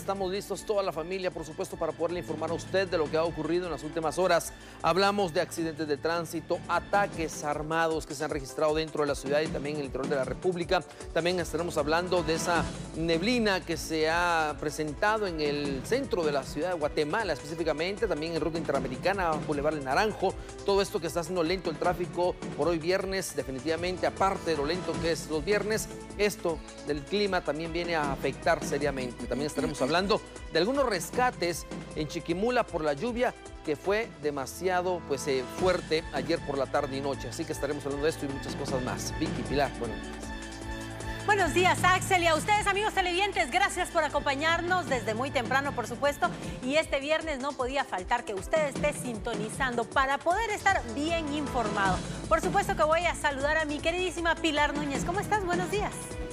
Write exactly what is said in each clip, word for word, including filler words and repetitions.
estamos listos, toda la familia, por supuesto, para poderle informar a usted de lo que ha ocurrido en las últimas horas. Hablamos de accidentes de tránsito, ataques armados que se han registrado dentro de la ciudad y también en el interior de la República. También estaremos hablando de esa neblina que se ha presentado en el centro de la ciudad de Guatemala, específicamente, también en ruta interamericana, Boulevard del Naranjo. Todo esto que está haciendo lento el tráfico por hoy viernes, definitivamente, aparte de lo lento que es los viernes, esto del clima también viene a afectar seriamente. También estaremos hablando de algunos rescates en Chiquimula por la lluvia que fue demasiado pues, eh, fuerte ayer por la tarde y noche. Así que estaremos hablando de esto y muchas cosas más. Vicky, Pilar, buenos días. Buenos días, Axel, y a ustedes, amigos televidentes, gracias por acompañarnos desde muy temprano, por supuesto. Y este viernes no podía faltar que usted esté sintonizando para poder estar bien informado. Por supuesto que voy a saludar a mi queridísima Pilar Núñez. ¿Cómo estás? Buenos días.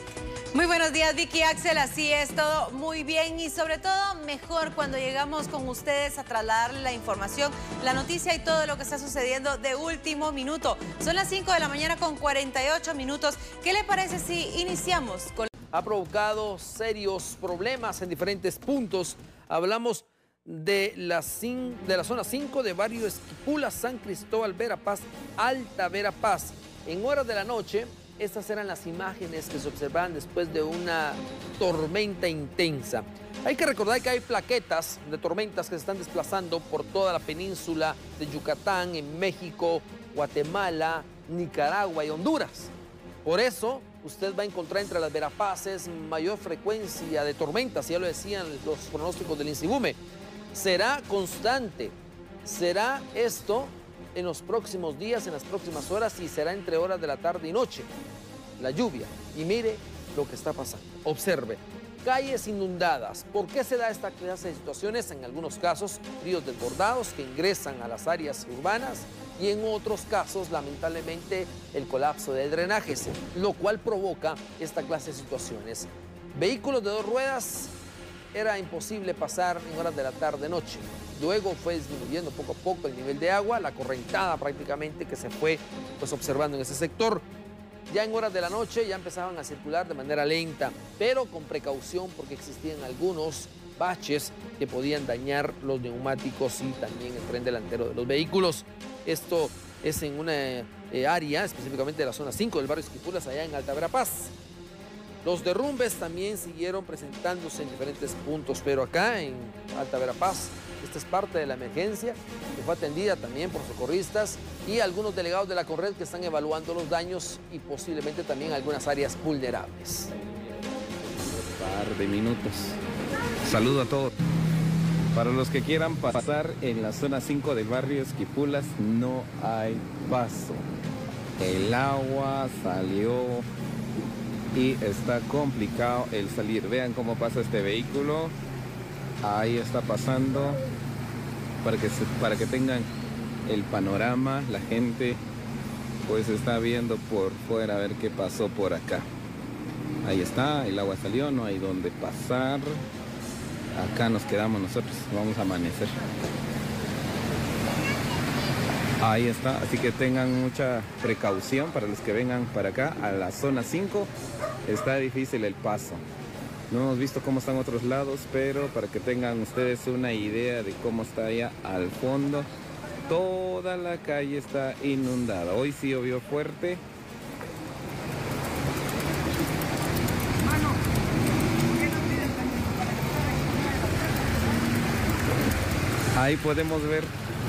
Muy buenos días, Vicky, Axel, así es, todo muy bien y sobre todo mejor cuando llegamos con ustedes a trasladarle la información, la noticia y todo lo que está sucediendo de último minuto. Son las cinco de la mañana con cuarenta y ocho minutos. ¿Qué le parece si iniciamos con...? Ha provocado serios problemas en diferentes puntos. Hablamos de la, de la zona cinco de Barrio Esquipula, San Cristóbal, Verapaz, Alta Verapaz. En horas de la noche, estas eran las imágenes que se observaban después de una tormenta intensa. Hay que recordar que hay plaquetas de tormentas que se están desplazando por toda la península de Yucatán, en México, Guatemala, Nicaragua y Honduras. Por eso, usted va a encontrar entre las Verapaces mayor frecuencia de tormentas, ya lo decían los pronósticos del INSIBUME. Será constante, será esto en los próximos días, en las próximas horas, y será entre horas de la tarde y noche. La lluvia. Y mire lo que está pasando. Observe. Calles inundadas. ¿Por qué se da esta clase de situaciones? En algunos casos, ríos desbordados que ingresan a las áreas urbanas y en otros casos, lamentablemente, el colapso de drenajes, lo cual provoca esta clase de situaciones. Vehículos de dos ruedas, era imposible pasar en horas de la tarde-noche. Luego fue disminuyendo poco a poco el nivel de agua, la correntada prácticamente que se fue pues, observando en ese sector. Ya en horas de la noche ya empezaban a circular de manera lenta, pero con precaución porque existían algunos baches que podían dañar los neumáticos y también el tren delantero de los vehículos. Esto es en una eh, área, específicamente de la zona cinco del barrio Esquipulas, allá en Alta Verapaz. Los derrumbes también siguieron presentándose en diferentes puntos, pero acá en Alta Verapaz, esta es parte de la emergencia que fue atendida también por socorristas y algunos delegados de la Corred que están evaluando los daños y posiblemente también algunas áreas vulnerables. Un par de minutos. Saludo a todos. Para los que quieran pasar en la zona cinco del barrio Esquipulas, no hay paso. El agua salió y está complicado el salir. Vean cómo pasa este vehículo. Ahí está pasando para que, se, para que tengan el panorama. La gente pues está viendo por fuera a ver qué pasó por acá. Ahí está, el agua salió, no hay dónde pasar. Acá nos quedamos nosotros, vamos a amanecer. Ahí está, así que tengan mucha precaución para los que vengan para acá, a la zona cinco. Está difícil el paso. No hemos visto cómo están otros lados, pero para que tengan ustedes una idea de cómo está allá al fondo, toda la calle está inundada. Hoy sí llovió fuerte. Ahí podemos ver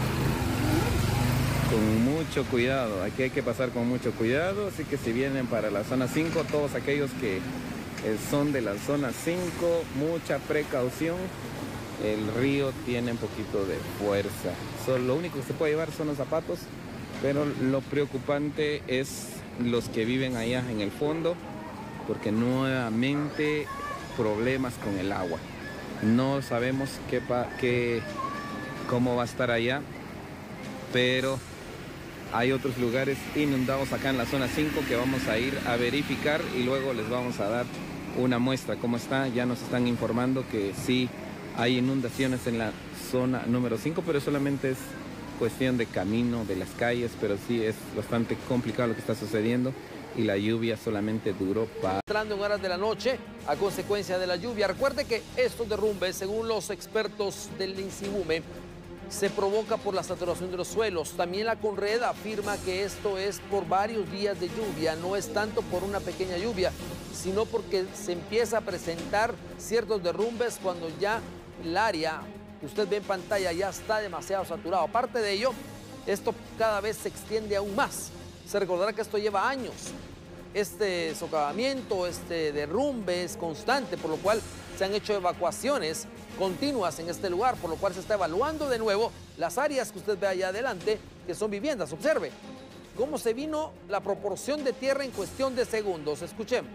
con mucho cuidado. Aquí hay que pasar con mucho cuidado, así que si vienen para la zona cinco, todos aquellos que son de la zona cinco, mucha precaución. El río tiene un poquito de fuerza. Solo, lo único que se puede llevar son los zapatos, pero lo preocupante es los que viven allá en el fondo, porque nuevamente problemas con el agua. No sabemos qué, qué, cómo va a estar allá, pero hay otros lugares inundados acá en la zona cinco que vamos a ir a verificar y luego les vamos a dar una muestra cómo está. Ya nos están informando que sí hay inundaciones en la zona número cinco, pero solamente es cuestión de camino de las calles, pero sí es bastante complicado lo que está sucediendo. y la lluvia solamente duró para... Entrando en horas de la noche a consecuencia de la lluvia. Recuerde que estos derrumbes, según los expertos del INSIBUME, se provoca por la saturación de los suelos. También la CONRED afirma que esto es por varios días de lluvia, no es tanto por una pequeña lluvia, sino porque se empieza a presentar ciertos derrumbes cuando ya el área que usted ve en pantalla ya está demasiado saturado. Aparte de ello, esto cada vez se extiende aún más. Se recordará que esto lleva años. Este socavamiento, este derrumbe es constante, por lo cual se han hecho evacuaciones continuas en este lugar, por lo cual se está evaluando de nuevo las áreas que usted ve allá adelante, que son viviendas. Observe cómo se vino la proporción de tierra en cuestión de segundos. Escuchemos.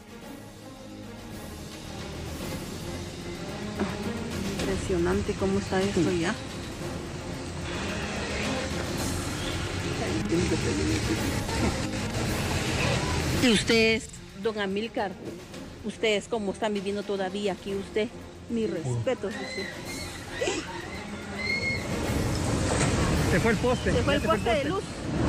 Impresionante cómo está esto ya. Y ustedes, don Amílcar, ustedes cómo están viviendo todavía aquí, usted, mis respetos, usted. Se fue el poste. Se fue el poste de luz.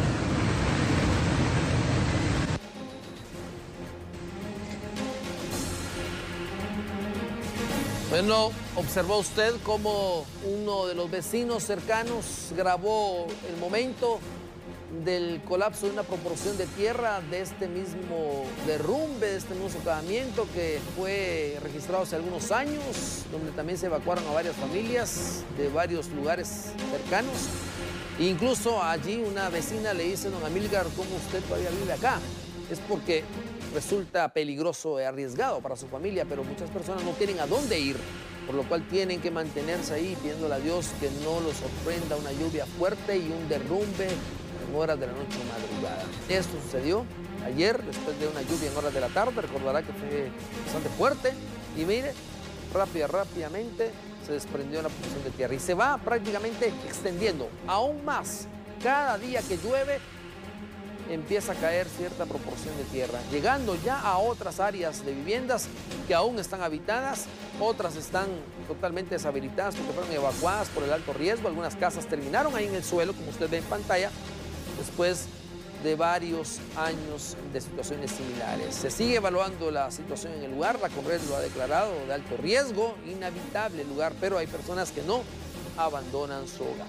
Bueno, observó usted cómo uno de los vecinos cercanos grabó el momento del colapso de una proporción de tierra, de este mismo derrumbe, de este mismo socavamiento que fue registrado hace algunos años, donde también se evacuaron a varias familias de varios lugares cercanos. Incluso allí una vecina le dice: don Amílcar, ¿cómo usted todavía vive acá? Es porque resulta peligroso y arriesgado para su familia, pero muchas personas no tienen a dónde ir, por lo cual tienen que mantenerse ahí pidiéndole a Dios que no los sorprenda una lluvia fuerte y un derrumbe en horas de la noche o madrugada. Esto sucedió ayer, después de una lluvia en horas de la tarde. Recordará que fue bastante fuerte y mire, rápida, rápidamente se desprendió la porción de tierra y se va prácticamente extendiendo aún más. Cada día que llueve empieza a caer cierta proporción de tierra, llegando ya a otras áreas de viviendas que aún están habitadas, otras están totalmente deshabilitadas porque fueron evacuadas por el alto riesgo. Algunas casas terminaron ahí en el suelo, como usted ve en pantalla, después de varios años de situaciones similares. Se sigue evaluando la situación en el lugar, la CONRED lo ha declarado de alto riesgo, inhabitable el lugar, pero hay personas que no abandonan su hogar.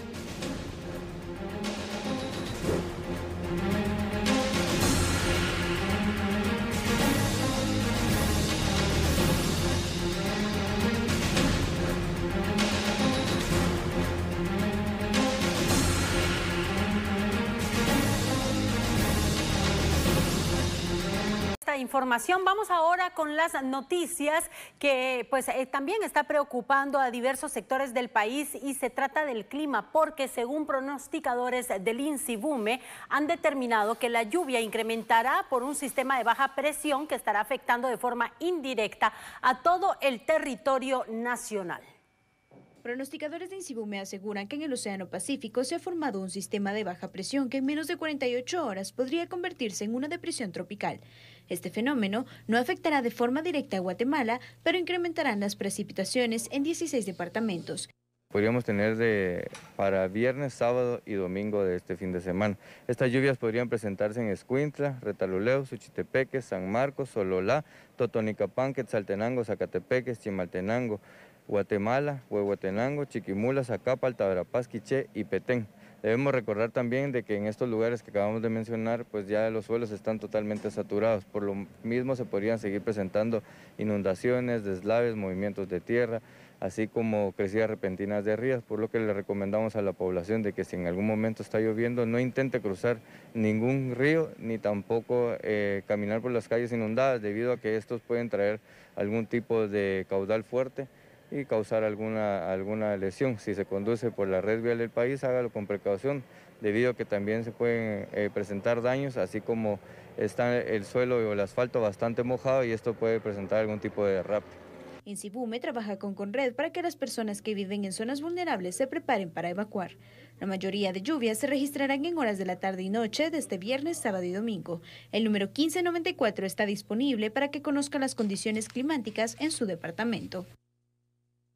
Información. Vamos ahora con las noticias que pues eh, también está preocupando a diversos sectores del país, y se trata del clima, porque según pronosticadores del INSIBUME han determinado que la lluvia incrementará por un sistema de baja presión que estará afectando de forma indirecta a todo el territorio nacional. Pronosticadores de INSIBUME aseguran que en el Océano Pacífico se ha formado un sistema de baja presión que en menos de cuarenta y ocho horas podría convertirse en una depresión tropical. Este fenómeno no afectará de forma directa a Guatemala, pero incrementarán las precipitaciones en dieciséis departamentos. Podríamos tener de, para viernes, sábado y domingo de este fin de semana. Estas lluvias podrían presentarse en Escuintla, Retaluleu, Suchitepeque, San Marcos, Sololá, Totonicapán, Quetzaltenango, Zacatepeque, Chimaltenango, Guatemala, Huehuetenango, Chiquimula, Zacapa, Altaverapaz, Quiché y Petén. Debemos recordar también de que en estos lugares que acabamos de mencionar, pues ya los suelos están totalmente saturados. Por lo mismo se podrían seguir presentando inundaciones, deslaves, movimientos de tierra, así como crecidas repentinas de ríos, por lo que le recomendamos a la población de que si en algún momento está lloviendo, no intente cruzar ningún río, ni tampoco eh, caminar por las calles inundadas, debido a que estos pueden traer algún tipo de caudal fuerte y causar alguna, alguna lesión. Si se conduce por la red vial del país, hágalo con precaución, debido a que también se pueden eh, presentar daños, así como está el suelo o el asfalto bastante mojado, y esto puede presentar algún tipo de derrape. INSIBUME trabaja con CONRED para que las personas que viven en zonas vulnerables se preparen para evacuar. La mayoría de lluvias se registrarán en horas de la tarde y noche de este viernes, sábado y domingo. El número quince noventa y cuatro está disponible para que conozca las condiciones climáticas en su departamento.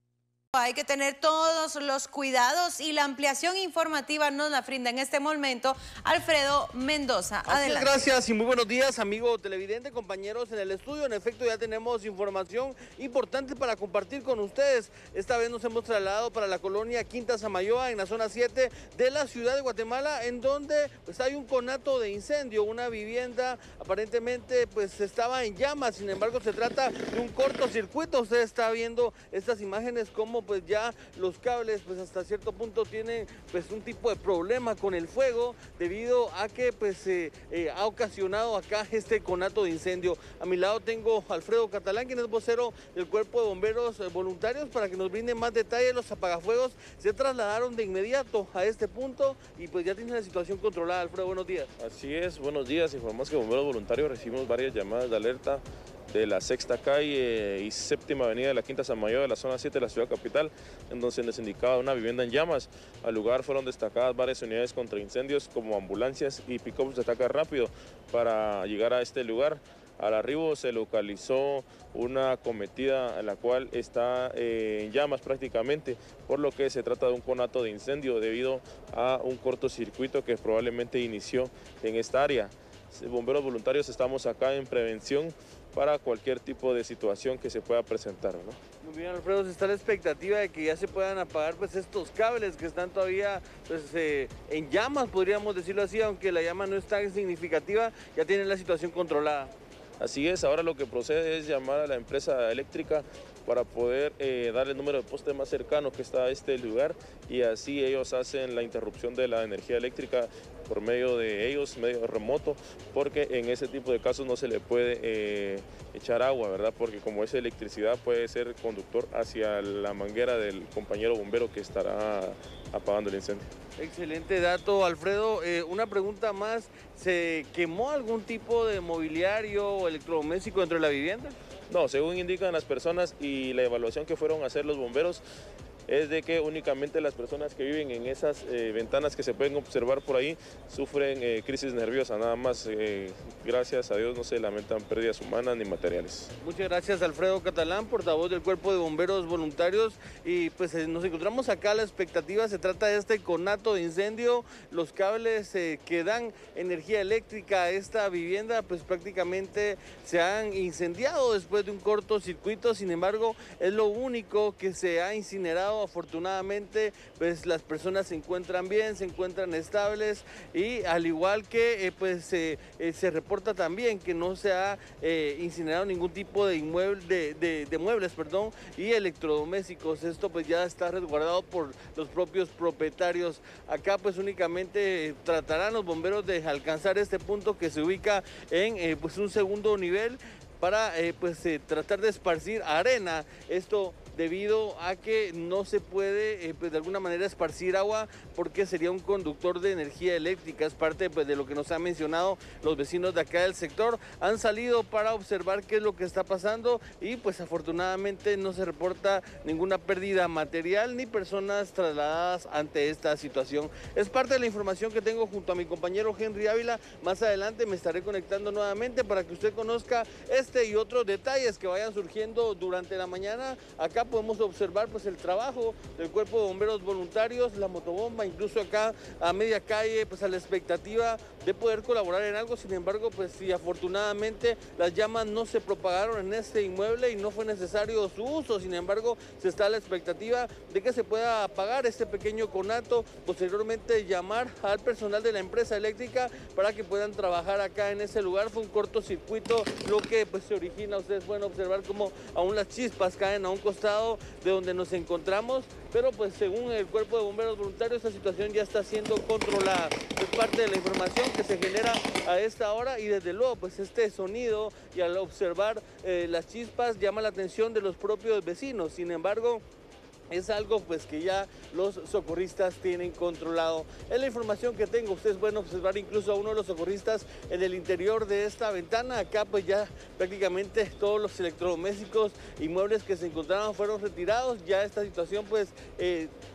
Hay que tener todos los cuidados y la ampliación informativa nos la brinda en este momento Alfredo Mendoza. Adelante. Gracias y muy buenos días, amigo televidente, compañeros en el estudio. En efecto, ya tenemos información importante para compartir con ustedes. Esta vez nos hemos trasladado para la colonia Quinta Samayoa, en la zona siete de la ciudad de Guatemala, en donde pues, hay un conato de incendio. Una vivienda aparentemente pues estaba en llamas, sin embargo se trata de un cortocircuito. Usted está viendo estas imágenes como pues ya los cables pues hasta cierto punto tienen pues un tipo de problema con el fuego debido a que pues eh, eh, ha ocasionado acá este conato de incendio. A mi lado tengo a Alfredo Catalán, quien es vocero del Cuerpo de Bomberos eh, Voluntarios, para que nos brinde más detalles. Los apagafuegos se trasladaron de inmediato a este punto y pues ya tienen la situación controlada. Alfredo, buenos días. Así es, buenos días. Informamos que Bomberos Voluntarios recibimos varias llamadas de alerta de la sexta calle y séptima avenida de la Quinta Samayoa de la zona siete de la ciudad capital, en donde se les indicaba una vivienda en llamas. Al lugar fueron destacadas varias unidades contra incendios como ambulancias y pick-ups de ataque rápido para llegar a este lugar. Al arribo se localizó una cometida en la cual está eh, en llamas prácticamente, por lo que se trata de un conato de incendio debido a un cortocircuito que probablemente inició en esta área. Bomberos Voluntarios estamos acá en prevención para cualquier tipo de situación que se pueda presentar, ¿no? Muy bien, Alfredo, se está la expectativa de que ya se puedan apagar pues estos cables que están todavía pues, eh, en llamas, podríamos decirlo así, aunque la llama no es tan significativa, ya tienen la situación controlada. Así es, ahora lo que procede es llamar a la empresa eléctrica para poder eh, darle el número de poste más cercano que está a este lugar, y así ellos hacen la interrupción de la energía eléctrica por medio de ellos, medio remoto, porque en ese tipo de casos no se le puede eh, echar agua, ¿verdad? Porque como es electricidad puede ser conductor hacia la manguera del compañero bombero que estará apagando el incendio. Excelente dato, Alfredo. Eh, una pregunta más, ¿se quemó algún tipo de mobiliario o electrodoméstico dentro de la vivienda? No, según indican las personas y la evaluación que fueron a hacer los bomberos, es de que únicamente las personas que viven en esas eh, ventanas que se pueden observar por ahí sufren eh, crisis nerviosa, nada más. Eh, gracias a Dios no se lamentan pérdidas humanas ni materiales. Muchas gracias, Alfredo Catalán, portavoz del Cuerpo de Bomberos Voluntarios, y pues eh, nos encontramos acá a la expectativa. Se trata de este conato de incendio, los cables eh, que dan energía eléctrica a esta vivienda pues prácticamente se han incendiado después de un cortocircuito. Sin embargo, es lo único que se ha incinerado. Afortunadamente, pues las personas se encuentran bien, se encuentran estables, y al igual que eh, pues eh, eh, se reporta también que no se ha eh, incinerado ningún tipo de inmueble, de, de, de muebles, perdón, y electrodomésticos. Esto pues ya está resguardado por los propios propietarios. Acá pues únicamente eh, tratarán los bomberos de alcanzar este punto que se ubica en eh, pues un segundo nivel para eh, pues eh, tratar de esparcir arena. Esto debido a que no se puede eh, pues, de alguna manera esparcir agua, porque sería un conductor de energía eléctrica. Es parte pues, de lo que nos han mencionado los vecinos de acá del sector. Han salido para observar qué es lo que está pasando, y pues afortunadamente no se reporta ninguna pérdida material ni personas trasladadas ante esta situación. Es parte de la información que tengo junto a mi compañero Henry Ávila. Más adelante me estaré conectando nuevamente para que usted conozca este y otros detalles que vayan surgiendo durante la mañana. Acá podemos observar pues el trabajo del Cuerpo de Bomberos Voluntarios, la motobomba, incluso acá a media calle, pues a la expectativa de poder colaborar en algo. Sin embargo, pues sí, afortunadamente las llamas no se propagaron en este inmueble y no fue necesario su uso. Sin embargo, se está a la expectativa de que se pueda apagar este pequeño conato, posteriormente llamar al personal de la empresa eléctrica para que puedan trabajar acá en ese lugar. Fue un cortocircuito lo que pues se origina. Ustedes pueden observar cómo aún las chispas caen a un costado de donde nos encontramos, pero pues según el Cuerpo de Bomberos Voluntarios esta situación ya está siendo controlada. Es parte de la información que se genera a esta hora, y desde luego pues este sonido y al observar eh, las chispas llama la atención de los propios vecinos. Sin embargo, es algo pues que ya los socorristas tienen controlado. Es la información que tengo. Ustedes pueden observar incluso a uno de los socorristas en el interior de esta ventana. Acá pues ya prácticamente todos los electrodomésticos y muebles que se encontraban fueron retirados. Ya esta situación pues eh,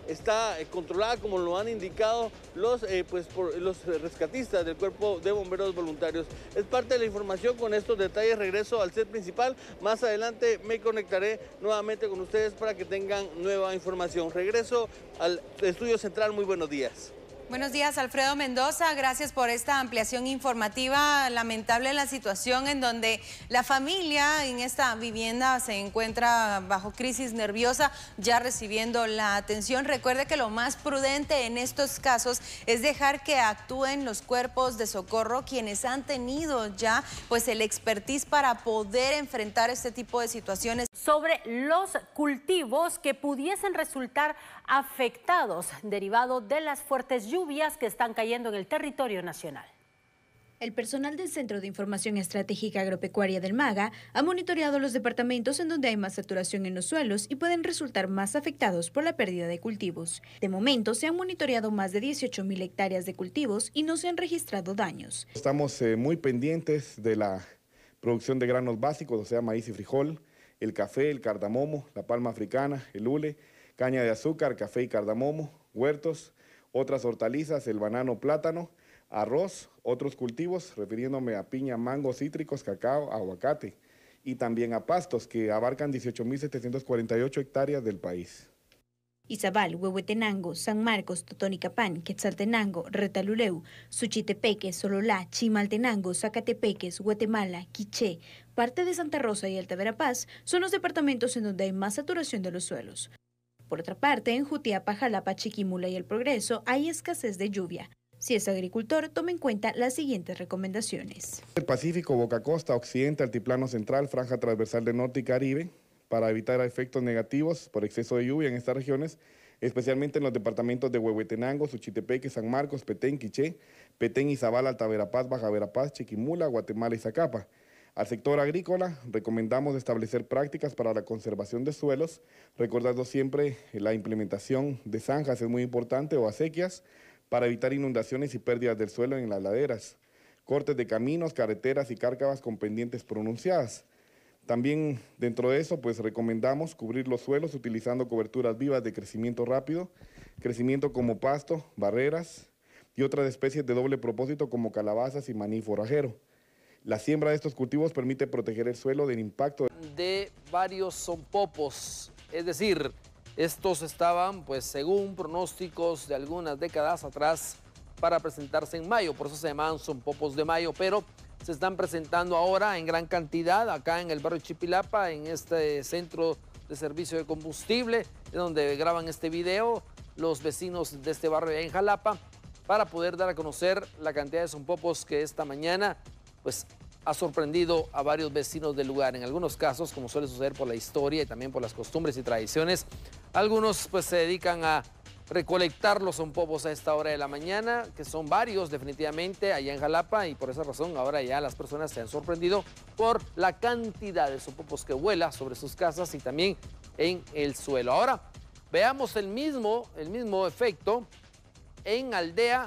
está eh, controlada como lo han indicado los, eh, pues, por, los rescatistas del Cuerpo de Bomberos Voluntarios. Es parte de la información. Con estos detalles regreso al set principal. Más adelante me conectaré nuevamente con ustedes para que tengan nueva información. Regreso al estudio central. Muy buenos días. Buenos días, Alfredo Mendoza. Gracias por esta ampliación informativa. Lamentable la situación en donde la familia en esta vivienda se encuentra bajo crisis nerviosa, ya recibiendo la atención. Recuerde que lo más prudente en estos casos es dejar que actúen los cuerpos de socorro, quienes han tenido ya pues el expertise para poder enfrentar este tipo de situaciones. Sobre los cultivos que pudiesen resultar afectados derivado de las fuertes lluvias que están cayendo en el territorio nacional. El personal del Centro de Información Estratégica Agropecuaria del MAGA ha monitoreado los departamentos en donde hay más saturación en los suelos y pueden resultar más afectados por la pérdida de cultivos. De momento se han monitoreado más de dieciocho mil hectáreas de cultivos y no se han registrado daños. Estamos eh, muy pendientes de la producción de granos básicos, o sea, maíz y frijol, el café, el cardamomo, la palma africana, el hule, caña de azúcar, café y cardamomo, huertos, otras hortalizas, el banano, plátano, arroz, otros cultivos, refiriéndome a piña, mango, cítricos, cacao, aguacate, y también a pastos, que abarcan dieciocho mil setecientas cuarenta y ocho hectáreas del país. Izabal, Huehuetenango, San Marcos, Totonicapán, Quetzaltenango, Retaluleu, Suchitepeques, Sololá, Chimaltenango, Zacatepeques, Guatemala, Quiché, parte de Santa Rosa y Alta Verapaz son los departamentos en donde hay más saturación de los suelos. Por otra parte, en Jutiapa, Jalapa, Chiquimula y El Progreso hay escasez de lluvia. Si es agricultor, tome en cuenta las siguientes recomendaciones. El Pacífico, Boca Costa, Occidente, Altiplano Central, Franja Transversal del Norte y Caribe, para evitar efectos negativos por exceso de lluvia en estas regiones, especialmente en los departamentos de Huehuetenango, Suchitepeque, San Marcos, Petén, Quiché, Petén, Izabal, Alta Verapaz, Baja Verapaz, Chiquimula, Guatemala y Zacapa. Al sector agrícola recomendamos establecer prácticas para la conservación de suelos, recordando siempre la implementación de zanjas es muy importante o acequias para evitar inundaciones y pérdidas del suelo en las laderas, cortes de caminos, carreteras y cárcavas con pendientes pronunciadas. También dentro de eso, pues recomendamos cubrir los suelos utilizando coberturas vivas de crecimiento rápido, crecimiento como pasto, barreras y otras especies de doble propósito como calabazas y maní forrajero. La siembra de estos cultivos permite proteger el suelo del impacto de varios sonpopos, es decir, estos estaban, pues según pronósticos de algunas décadas atrás, para presentarse en mayo, por eso se llaman sonpopos de mayo, pero se están presentando ahora en gran cantidad acá en el barrio Chipilapa, en este centro de servicio de combustible, donde graban este video los vecinos de este barrio en Jalapa, para poder dar a conocer la cantidad de sonpopos que esta mañana pues ha sorprendido a varios vecinos del lugar. En algunos casos, como suele suceder por la historia y también por las costumbres y tradiciones, algunos pues se dedican a recolectar los sonpopos a esta hora de la mañana, que son varios definitivamente allá en Jalapa, y por esa razón ahora ya las personas se han sorprendido por la cantidad de sonpopos que vuela sobre sus casas y también en el suelo. Ahora veamos el mismo, el mismo efecto en Aldea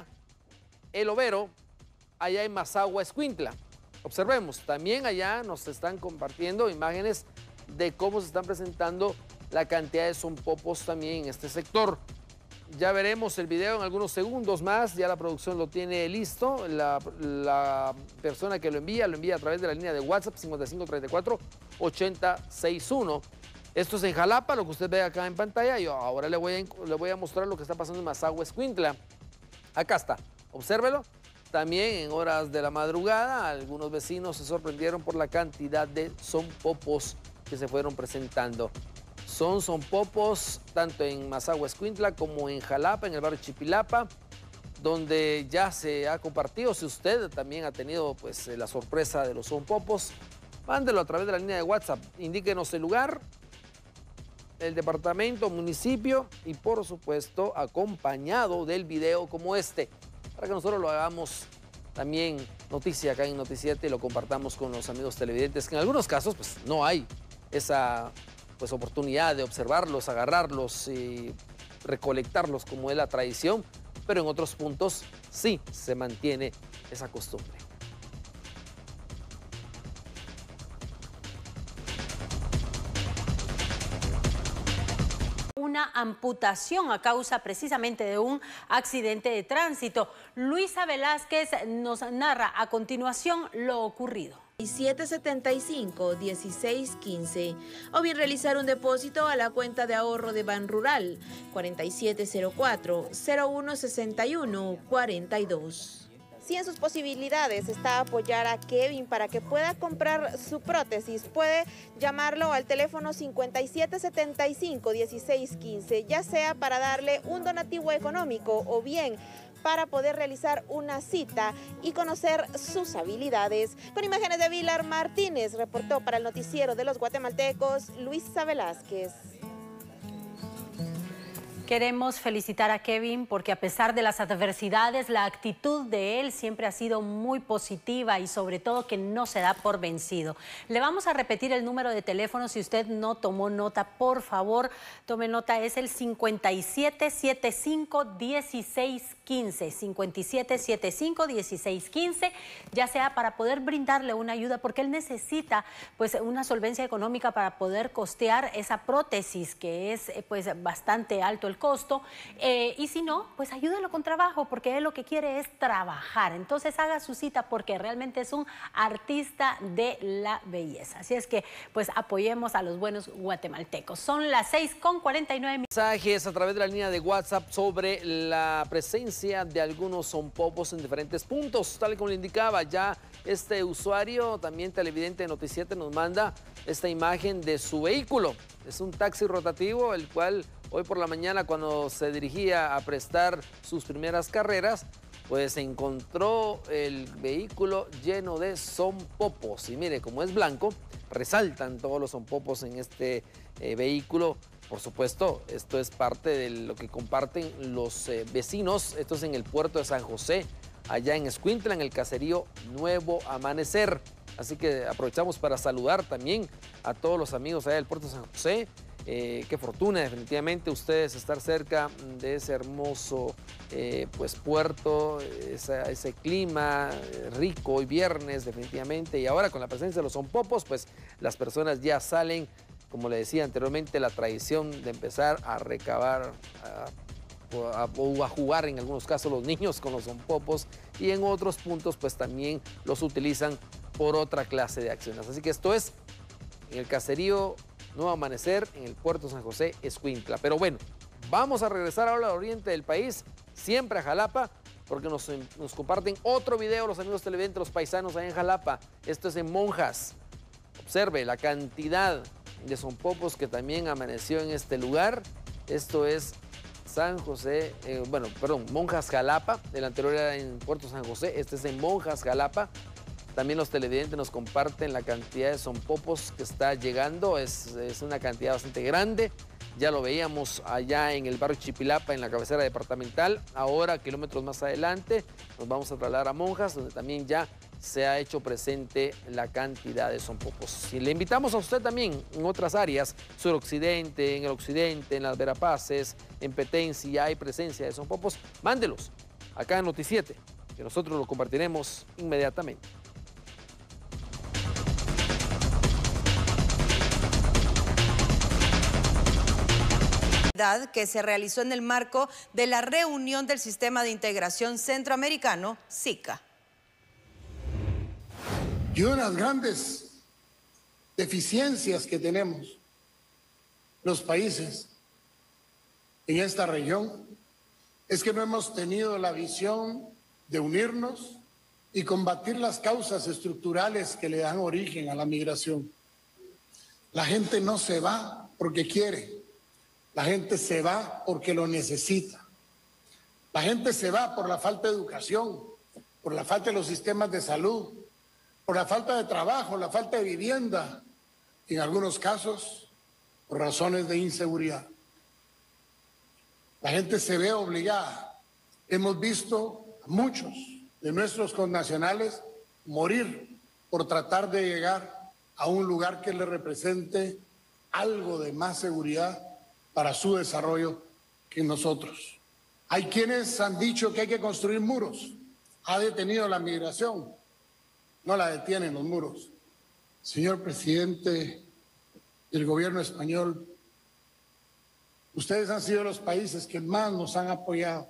El Overo, allá en Mazagua, Escuintla. Observemos, también allá nos están compartiendo imágenes de cómo se están presentando la cantidad de sonpopos también en este sector. Ya veremos el video en algunos segundos más, ya la producción lo tiene listo. La, la persona que lo envía, lo envía a través de la línea de WhatsApp cincuenta y cinco treinta y cuatro ochenta sesenta y uno. Esto es en Jalapa, lo que usted ve acá en pantalla. Yo ahora le voy a, le voy a mostrar lo que está pasando en Mazagua, Escuintla. Acá está, obsérvelo. También en horas de la madrugada, algunos vecinos se sorprendieron por la cantidad de sonpopos que se fueron presentando. Son sonpopos tanto en Mazagua, Escuintla, como en Jalapa, en el barrio Chipilapa, donde ya se ha compartido. Si usted también ha tenido pues la sorpresa de los sonpopos, mándelo a través de la línea de WhatsApp. Indíquenos el lugar, el departamento, municipio y por supuesto acompañado del video como este, para que nosotros lo hagamos también noticia acá en Noticiete y lo compartamos con los amigos televidentes, que en algunos casos pues no hay esa pues oportunidad de observarlos, agarrarlos y recolectarlos como es la tradición, pero en otros puntos sí se mantiene esa costumbre. Una una amputación a causa precisamente de un accidente de tránsito. Luisa Velázquez nos narra a continuación lo ocurrido. siete setenta y cinco, dieciséis quince, o bien realizar un depósito a la cuenta de ahorro de Ban Rural cuarenta y siete cero cuatro, cero uno sesenta y uno, cuarenta y dos. Si en sus posibilidades está apoyar a Kevin para que pueda comprar su prótesis, puede llamarlo al teléfono cincuenta y siete setenta y cinco, dieciséis quince, ya sea para darle un donativo económico o bien para poder realizar una cita y conocer sus habilidades. Con imágenes de Vilar Martínez, reportó para el noticiero de los guatemaltecos, Luisa Velázquez. Queremos felicitar a Kevin porque a pesar de las adversidades, la actitud de él siempre ha sido muy positiva y sobre todo que no se da por vencido. Le vamos a repetir el número de teléfono. Si usted no tomó nota, por favor, tome nota. Es el cincuenta y siete setenta y cinco, dieciséis quince. cincuenta y siete setenta y cinco, dieciséis quince, ya sea para poder brindarle una ayuda porque él necesita pues una solvencia económica para poder costear esa prótesis que es pues bastante alto el costo, eh, y si no, pues ayúdalo con trabajo porque él lo que quiere es trabajar. Entonces haga su cita porque realmente es un artista de la belleza. Así es que pues apoyemos a los buenos guatemaltecos. Son las seis con cuarenta y nueve. Mensajes a través de la línea de WhatsApp sobre la presencia de algunos sonpopos en diferentes puntos. Tal como le indicaba ya este usuario, también televidente de Noticiete, nos manda esta imagen de su vehículo. Es un taxi rotativo, el cual hoy por la mañana, cuando se dirigía a prestar sus primeras carreras, pues encontró el vehículo lleno de sonpopos. Y mire, como es blanco, resaltan todos los sonpopos en este eh, vehículo. Por supuesto, esto es parte de lo que comparten los eh, vecinos. Esto es en el puerto de San José, allá en Escuintla, en el caserío Nuevo Amanecer. Así que aprovechamos para saludar también a todos los amigos allá del puerto de San José. Eh, qué fortuna definitivamente ustedes estar cerca de ese hermoso eh, pues puerto, esa, ese clima eh, rico hoy viernes definitivamente, y ahora con la presencia de los sonpopos pues las personas ya salen, como le decía anteriormente, la tradición de empezar a recabar a, a, o a jugar en algunos casos los niños con los sonpopos, y en otros puntos pues también los utilizan por otra clase de acciones. Así que esto es en el caserío Nuevo Amanecer, en el puerto San José, Escuintla. Pero bueno, vamos a regresar ahora al oriente del país, siempre a Jalapa, porque nos, nos comparten otro video los amigos televidentes, los paisanos allá en Jalapa. Esto es en Monjas. Observe la cantidad de sonpopos que también amaneció en este lugar. Esto es San José, eh, bueno, perdón, Monjas Jalapa. El anterior era en Puerto San José, este es en Monjas Jalapa. También los televidentes nos comparten la cantidad de sonpopos que está llegando. Es, es una cantidad bastante grande. Ya lo veíamos allá en el barrio Chipilapa, en la cabecera departamental. Ahora, kilómetros más adelante, nos vamos a trasladar a Monjas, donde también ya se ha hecho presente la cantidad de sonpopos. Y le invitamos a usted también en otras áreas, suroccidente, en el occidente, en las Verapaces, en Petén, si ya hay presencia de sonpopos, mándelos acá en Noticiete, que nosotros lo compartiremos inmediatamente. Que se realizó en el marco de la reunión del Sistema de Integración Centroamericano, SICA. Y una de las grandes deficiencias que tenemos los países en esta región es que no hemos tenido la visión de unirnos y combatir las causas estructurales que le dan origen a la migración. La gente no se va porque quiere. La gente se va porque lo necesita. La gente se va por la falta de educación, por la falta de los sistemas de salud, por la falta de trabajo, la falta de vivienda, y en algunos casos por razones de inseguridad. La gente se ve obligada. Hemos visto a muchos de nuestros connacionales morir por tratar de llegar a un lugar que les represente algo de más seguridad para su desarrollo que nosotros. Hay quienes han dicho que hay que construir muros. Ha detenido la migración. No la detienen los muros. Señor presidente del gobierno español, Ustedes han sido los países que más nos han apoyado.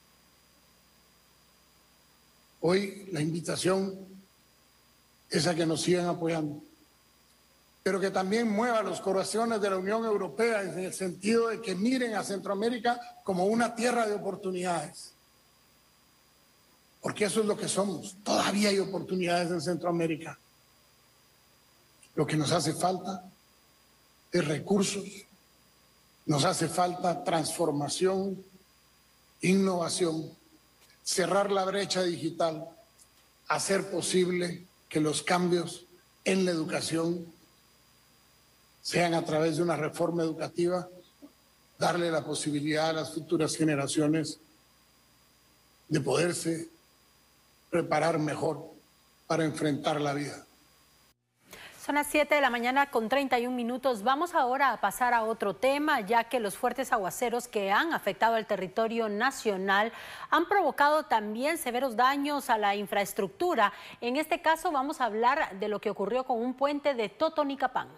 Hoy la invitación es a que nos sigan apoyando, pero que también mueva los corazones de la Unión Europea en el sentido de que miren a Centroamérica como una tierra de oportunidades. Porque eso es lo que somos. Todavía hay oportunidades en Centroamérica. Lo que nos hace falta es recursos, nos hace falta transformación, innovación, cerrar la brecha digital, hacer posible que los cambios en la educación sean a través de una reforma educativa, darle la posibilidad a las futuras generaciones de poderse preparar mejor para enfrentar la vida. Son las siete de la mañana con treinta y un minutos. Vamos ahora a pasar a otro tema, ya que los fuertes aguaceros que han afectado al territorio nacional han provocado también severos daños a la infraestructura. En este caso vamos a hablar de lo que ocurrió con un puente de Totonicapán.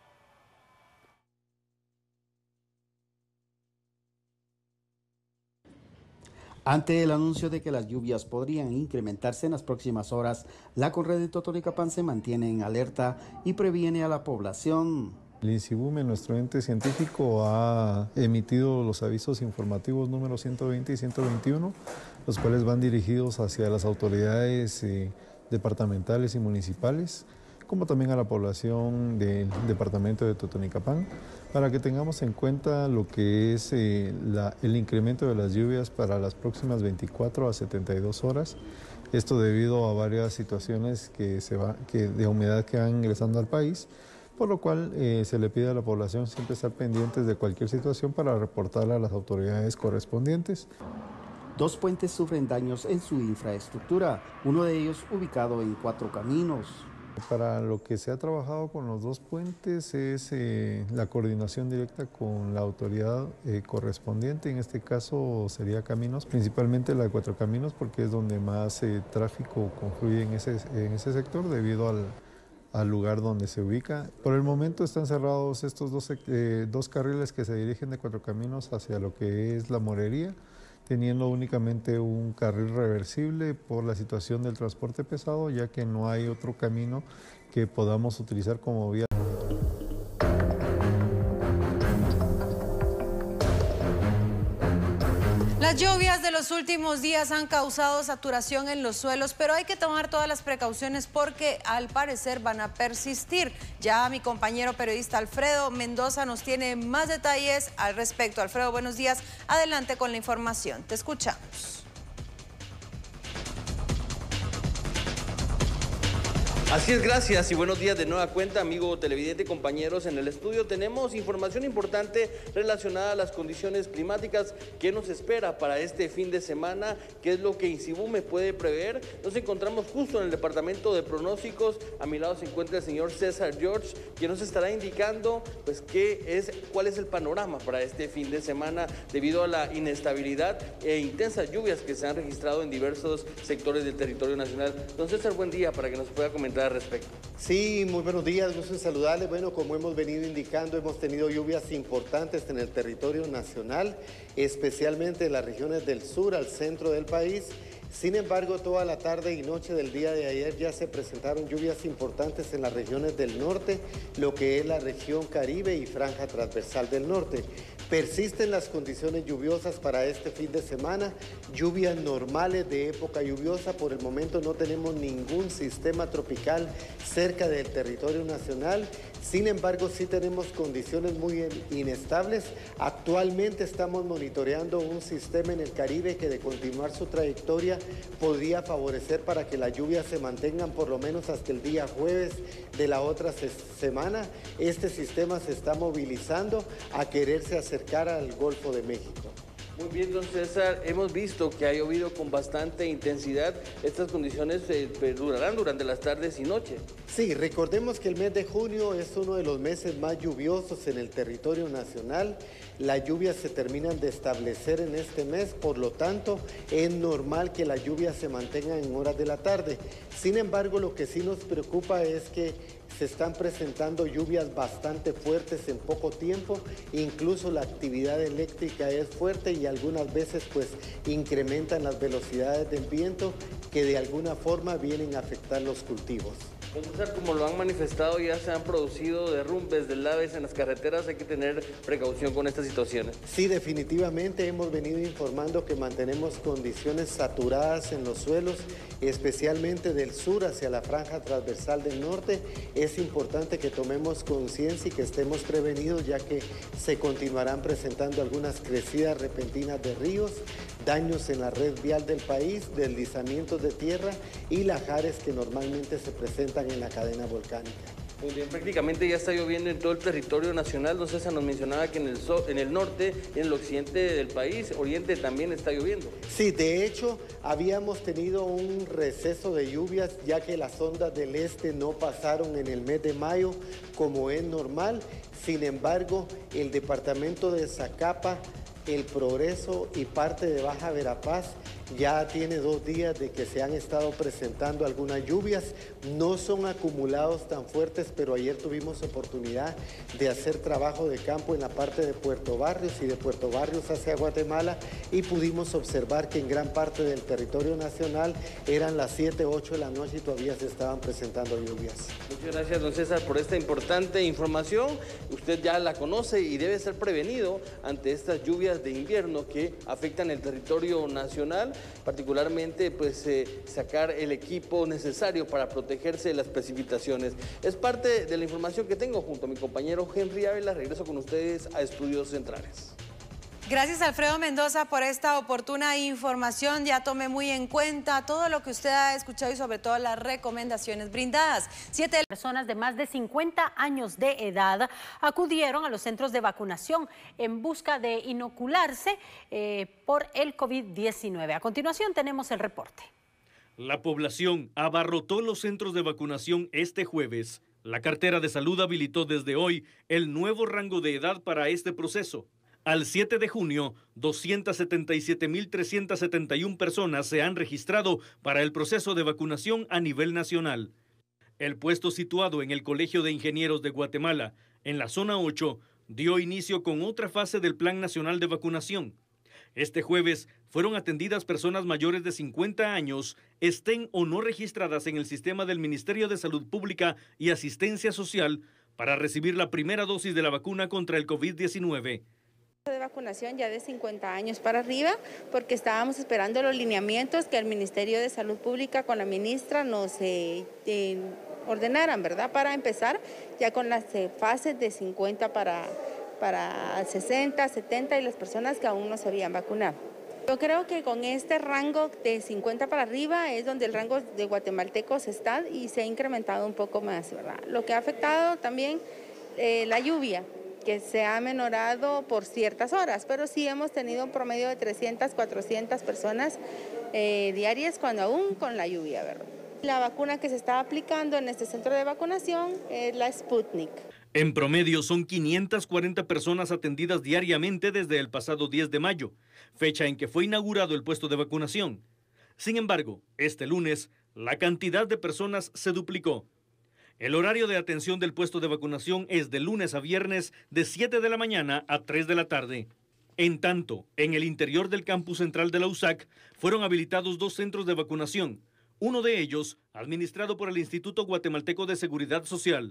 Ante el anuncio de que las lluvias podrían incrementarse en las próximas horas, la Conred de Totonicapán se mantiene en alerta y previene a la población. El INSIBUME, nuestro ente científico, ha emitido los avisos informativos número ciento veinte y ciento veintiuno, los cuales van dirigidos hacia las autoridades eh, departamentales y municipales, como también a la población del departamento de Totonicapán, para que tengamos en cuenta lo que es eh, la, el incremento de las lluvias para las próximas veinticuatro a setenta y dos horas. Esto debido a varias situaciones que se va, que, de humedad que van ingresando al país, por lo cual eh, se le pide a la población siempre estar pendientes de cualquier situación para reportarla a las autoridades correspondientes. Dos puentes sufren daños en su infraestructura, uno de ellos ubicado en Cuatro Caminos. Para lo que se ha trabajado con los dos puentes es eh, la coordinación directa con la autoridad eh, correspondiente, en este caso sería Caminos, principalmente la de Cuatro Caminos, porque es donde más eh, tráfico confluye en ese, en ese sector debido al, al lugar donde se ubica. Por el momento están cerrados estos dos, eh, dos carriles que se dirigen de Cuatro Caminos hacia lo que es La Morería, teniendo únicamente un carril reversible por la situación del transporte pesado, ya que no hay otro camino que podamos utilizar como vía. Las lluvias de los últimos días han causado saturación en los suelos, pero hay que tomar todas las precauciones porque al parecer van a persistir. Ya mi compañero periodista Alfredo Mendoza nos tiene más detalles al respecto. Alfredo, buenos días. Adelante con la información. Te escuchamos. Así es, gracias y buenos días de nueva cuenta, amigo televidente, compañeros. En el estudio tenemos información importante relacionada a las condiciones climáticas que nos espera para este fin de semana, qué es lo que INSIBUME puede prever. Nos encontramos justo en el departamento de pronósticos. A mi lado se encuentra el señor César George, quien nos estará indicando pues qué es, cuál es el panorama para este fin de semana debido a la inestabilidad e intensas lluvias que se han registrado en diversos sectores del territorio nacional. Don César, buen día para que nos pueda comentar al respecto. Sí, muy buenos días, gusto en saludarles. Bueno, como hemos venido indicando, hemos tenido lluvias importantes en el territorio nacional, especialmente en las regiones del sur al centro del país. Sin embargo, toda la tarde y noche del día de ayer ya se presentaron lluvias importantes en las regiones del norte, lo que es la región Caribe y franja transversal del norte. Persisten las condiciones lluviosas para este fin de semana, lluvias normales de época lluviosa. Por el momento no tenemos ningún sistema tropical cerca del territorio nacional. Sin embargo, sí tenemos condiciones muy inestables. Actualmente estamos monitoreando un sistema en el Caribe que de continuar su trayectoria podría favorecer para que las lluvias se mantengan por lo menos hasta el día jueves de la otra semana. Este sistema se está movilizando a quererse acercar al Golfo de México. Muy bien, don César, hemos visto que ha llovido con bastante intensidad. ¿Estas condiciones eh, perdurarán durante las tardes y noches? Sí, recordemos que el mes de junio es uno de los meses más lluviosos en el territorio nacional. Las lluvias se terminan de establecer en este mes, por lo tanto, es normal que las lluvias se mantengan en horas de la tarde. Sin embargo, lo que sí nos preocupa es que se están presentando lluvias bastante fuertes en poco tiempo, incluso la actividad eléctrica es fuerte y algunas veces pues incrementan las velocidades del viento que de alguna forma vienen a afectar los cultivos. Como lo han manifestado, ya se han producido derrumbes, deslaves en las carreteras, hay que tener precaución con estas situaciones. Sí, definitivamente hemos venido informando que mantenemos condiciones saturadas en los suelos, especialmente del sur hacia la franja transversal del norte. Es importante que tomemos conciencia y que estemos prevenidos, ya que se continuarán presentando algunas crecidas repentinas de ríos, daños en la red vial del país, deslizamientos de tierra y lajares que normalmente se presentan en la cadena volcánica. Muy bien, prácticamente ya está lloviendo en todo el territorio nacional. Don César nos mencionaba que en el, so, en el norte y en el occidente del país, oriente, también está lloviendo. Sí, de hecho, habíamos tenido un receso de lluvias, ya que las ondas del este no pasaron en el mes de mayo, como es normal. Sin embargo, el departamento de Zacapa, El Progreso y parte de Baja Verapaz ya tiene dos días de que se han estado presentando algunas lluvias. No son acumulados tan fuertes, pero ayer tuvimos oportunidad de hacer trabajo de campo en la parte de Puerto Barrios y de Puerto Barrios hacia Guatemala y pudimos observar que en gran parte del territorio nacional eran las siete, ocho de la noche y todavía se estaban presentando lluvias. Muchas gracias, don César, por esta importante información. Usted ya la conoce y debe ser prevenido ante estas lluvias de invierno que afectan el territorio nacional, particularmente pues eh, sacar el equipo necesario para protegerse de las precipitaciones. Es parte de la información que tengo junto a mi compañero Henry Ávila. Regreso con ustedes a Estudios Centrales. Gracias, Alfredo Mendoza, por esta oportuna información. Ya tome muy en cuenta todo lo que usted ha escuchado y sobre todo las recomendaciones brindadas. Siete personas de más de cincuenta años de edad acudieron a los centros de vacunación en busca de inocularse eh, por el COVID diecinueve. A continuación tenemos el reporte. La población abarrotó los centros de vacunación este jueves. La cartera de salud habilitó desde hoy el nuevo rango de edad para este proceso. Al siete de junio, doscientas setenta y siete mil trescientas setenta y una personas se han registrado para el proceso de vacunación a nivel nacional. El puesto situado en el Colegio de Ingenieros de Guatemala, en la zona ocho, dio inicio con otra fase del Plan Nacional de Vacunación. Este jueves fueron atendidas personas mayores de cincuenta años, estén o no registradas en el sistema del Ministerio de Salud Pública y Asistencia Social para recibir la primera dosis de la vacuna contra el COVID diecinueve. De vacunación ya de cincuenta años para arriba, porque estábamos esperando los lineamientos que el Ministerio de Salud Pública con la ministra nos eh, eh, ordenaran, ¿verdad? Para empezar ya con las eh, fases de cincuenta para, para sesenta, setenta y las personas que aún no se habían vacunado. Yo creo que con este rango de cincuenta para arriba es donde el rango de guatemaltecos está y se ha incrementado un poco más, ¿verdad? Lo que ha afectado también eh, la lluvia, que se ha menorado por ciertas horas, pero sí hemos tenido un promedio de trescientas, cuatrocientas personas eh, diarias cuando aún con la lluvia, ¿verdad? La vacuna que se está aplicando en este centro de vacunación es la Sputnik. En promedio son quinientas cuarenta personas atendidas diariamente desde el pasado diez de mayo, fecha en que fue inaugurado el puesto de vacunación. Sin embargo, este lunes, la cantidad de personas se duplicó. El horario de atención del puesto de vacunación es de lunes a viernes de siete de la mañana a tres de la tarde. En tanto, en el interior del campus central de la U S A C fueron habilitados dos centros de vacunación, uno de ellos administrado por el Instituto Guatemalteco de Seguridad Social.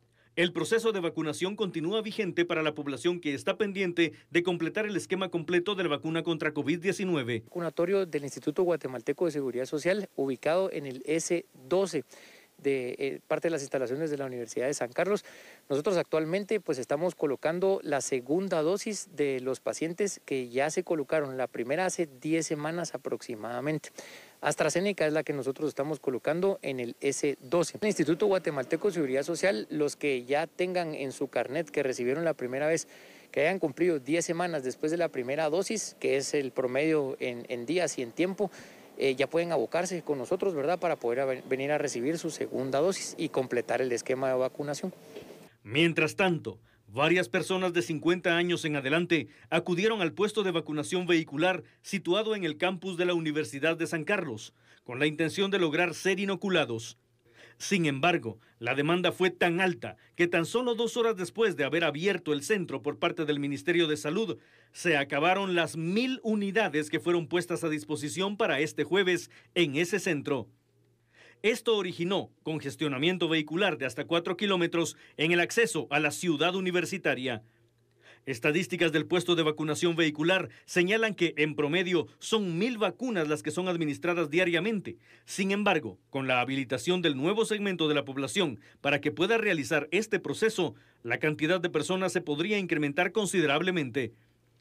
El proceso de vacunación continúa vigente para la población que está pendiente de completar el esquema completo de la vacuna contra COVID diecinueve. Vacunatorio del Instituto Guatemalteco de Seguridad Social, ubicado en el ese doce. De eh, parte de las instalaciones de la Universidad de San Carlos. Nosotros actualmente pues estamos colocando la segunda dosis de los pacientes que ya se colocaron, la primera hace diez semanas aproximadamente. AstraZeneca es la que nosotros estamos colocando en el ese doce. El Instituto Guatemalteco de Seguridad Social, los que ya tengan en su carnet que recibieron la primera vez, que hayan cumplido diez semanas después de la primera dosis, que es el promedio en, en días y en tiempo, eh, ya pueden abocarse con nosotros, ¿verdad?, para poder a venir a recibir su segunda dosis y completar el esquema de vacunación. Mientras tanto, varias personas de cincuenta años en adelante acudieron al puesto de vacunación vehicular situado en el campus de la Universidad de San Carlos, con la intención de lograr ser inoculados. Sin embargo, la demanda fue tan alta que tan solo dos horas después de haber abierto el centro por parte del Ministerio de Salud, se acabaron las mil unidades que fueron puestas a disposición para este jueves en ese centro. Esto originó congestionamiento vehicular de hasta cuatro kilómetros en el acceso a la ciudad universitaria. Estadísticas del puesto de vacunación vehicular señalan que en promedio son mil vacunas las que son administradas diariamente. Sin embargo, con la habilitación del nuevo segmento de la población para que pueda realizar este proceso, la cantidad de personas se podría incrementar considerablemente.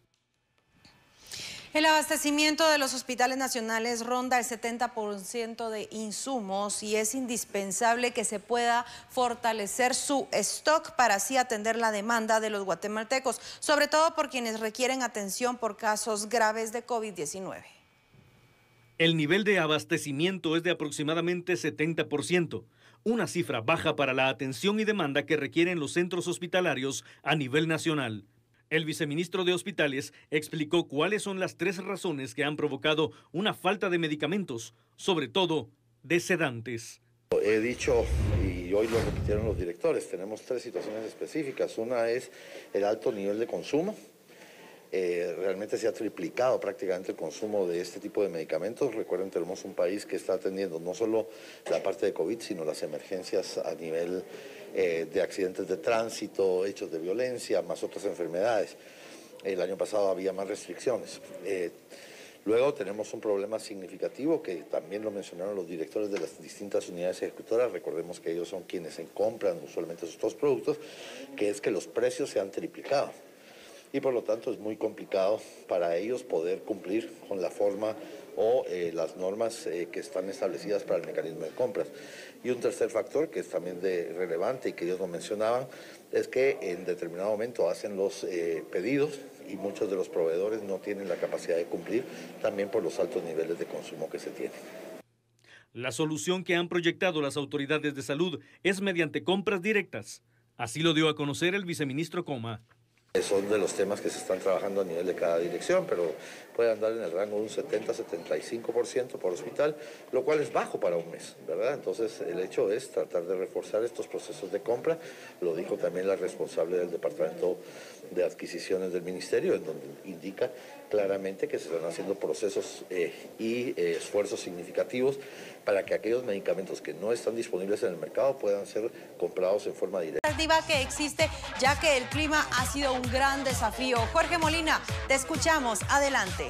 El abastecimiento de los hospitales nacionales ronda el setenta por ciento de insumos y es indispensable que se pueda fortalecer su stock para así atender la demanda de los guatemaltecos, sobre todo por quienes requieren atención por casos graves de COVID diecinueve. El nivel de abastecimiento es de aproximadamente setenta por ciento, una cifra baja para la atención y demanda que requieren los centros hospitalarios a nivel nacional. El viceministro de Hospitales explicó cuáles son las tres razones que han provocado una falta de medicamentos, sobre todo de sedantes. He dicho, y hoy lo repitieron los directores, tenemos tres situaciones específicas. Una es el alto nivel de consumo. Eh, realmente se ha triplicado prácticamente el consumo de este tipo de medicamentos. Recuerden, tenemos un país que está atendiendo no solo la parte de COVID, sino las emergencias a nivel eh, de accidentes de tránsito, hechos de violencia, más otras enfermedades. El año pasado había más restricciones. Eh, luego tenemos un problema significativo que también lo mencionaron los directores de las distintas unidades ejecutoras. Recordemos que ellos son quienes se compran usualmente estos productos, que es que los precios se han triplicado. Y por lo tanto es muy complicado para ellos poder cumplir con la forma o eh, las normas eh, que están establecidas para el mecanismo de compras. Y un tercer factor que es también de relevante y que ellos lo mencionaban, es que en determinado momento hacen los eh, pedidos y muchos de los proveedores no tienen la capacidad de cumplir, también por los altos niveles de consumo que se tienen. La solución que han proyectado las autoridades de salud es mediante compras directas. Así lo dio a conocer el viceministro Coma. Son de los temas que se están trabajando a nivel de cada dirección, pero puede andar en el rango de un setenta a setenta y cinco por ciento por hospital, lo cual es bajo para un mes, ¿verdad? Entonces el hecho es tratar de reforzar estos procesos de compra. Lo dijo también la responsable del Departamento de Adquisiciones del Ministerio, en donde indica claramente que se están haciendo procesos eh, y eh, esfuerzos significativos para que aquellos medicamentos que no están disponibles en el mercado puedan ser comprados en forma directa. Que existe, ya que el clima ha sido un gran desafío. Jorge Molina, te escuchamos. Adelante.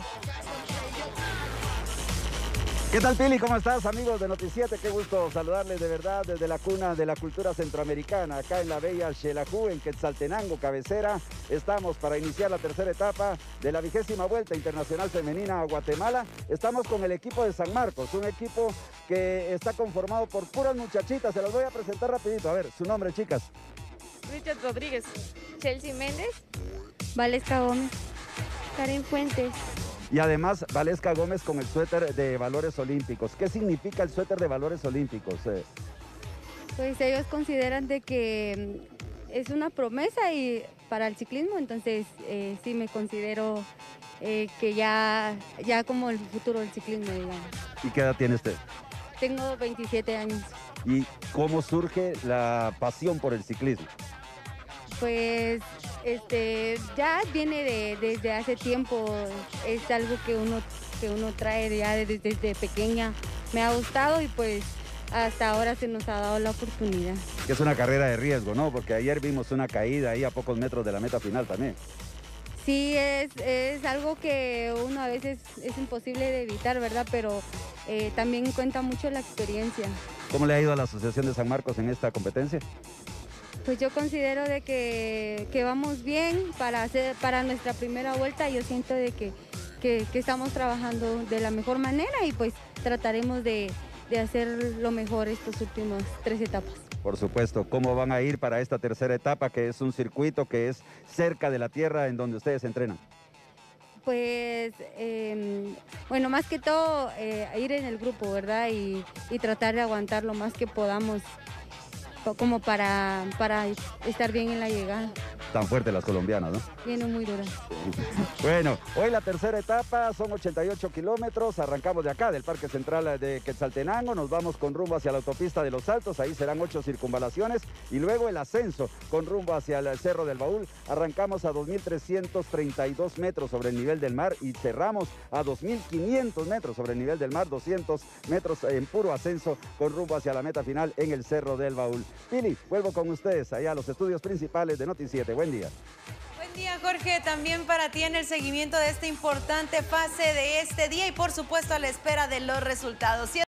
¿Qué tal, Pili? ¿Cómo estás, amigos de Noticiete? Qué gusto saludarles de verdad desde la cuna de la cultura centroamericana, acá en la bella Xelajú, en Quetzaltenango, cabecera. Estamos para iniciar la tercera etapa de la vigésima Vuelta Internacional Femenina a Guatemala. Estamos con el equipo de San Marcos, un equipo que está conformado por puras muchachitas. Se las voy a presentar rapidito. A ver, su nombre, chicas. Richard Rodríguez. Chelsea Méndez. Valesca Gómez. Karen Fuentes. Y además, Valesca Gómez con el suéter de valores olímpicos. ¿Qué significa el suéter de valores olímpicos? Eh? Pues ellos consideran de que es una promesa y para el ciclismo, entonces eh, sí me considero eh, que ya, ya como el futuro del ciclismo, digamos. ¿Y qué edad tiene usted? Tengo veintisiete años. ¿Y cómo surge la pasión por el ciclismo? Pues este, ya viene de, desde hace tiempo, es algo que uno, que uno trae ya desde, desde pequeña. Me ha gustado y pues hasta ahora se nos ha dado la oportunidad. Que es una carrera de riesgo, ¿no? Porque ayer vimos una caída ahí a pocos metros de la meta final también. Sí, es, es algo que uno a veces es imposible de evitar, ¿verdad? Pero eh, también cuenta mucho la experiencia. ¿Cómo le ha ido a la Asociación de San Marcos en esta competencia? Pues yo considero de que, que vamos bien para, hacer, para nuestra primera vuelta. Yo siento de que, que, que estamos trabajando de la mejor manera y pues trataremos de, de hacer lo mejor estos últimos tres etapas. Por supuesto. ¿Cómo van a ir para esta tercera etapa, que es un circuito que es cerca de la tierra en donde ustedes entrenan? Pues, eh, bueno, más que todo, eh, ir en el grupo, ¿verdad? Y, y tratar de aguantar lo más que podamos, como para, para estar bien en la llegada. Tan fuertes las colombianas, ¿no? Vienen muy duras. Bueno, hoy la tercera etapa, son ochenta y ocho kilómetros, arrancamos de acá, del Parque Central de Quetzaltenango, nos vamos con rumbo hacia la autopista de Los Altos, ahí serán ocho circunvalaciones, y luego el ascenso con rumbo hacia el Cerro del Baúl, arrancamos a dos mil trescientos treinta y dos metros sobre el nivel del mar y cerramos a dos mil quinientos metros sobre el nivel del mar, doscientos metros en puro ascenso con rumbo hacia la meta final en el Cerro del Baúl. Pili, vuelvo con ustedes allá a los estudios principales de Noti siete. Buen día. Buen día, Jorge. También para ti en el seguimiento de esta importante fase de este día y por supuesto a la espera de los resultados.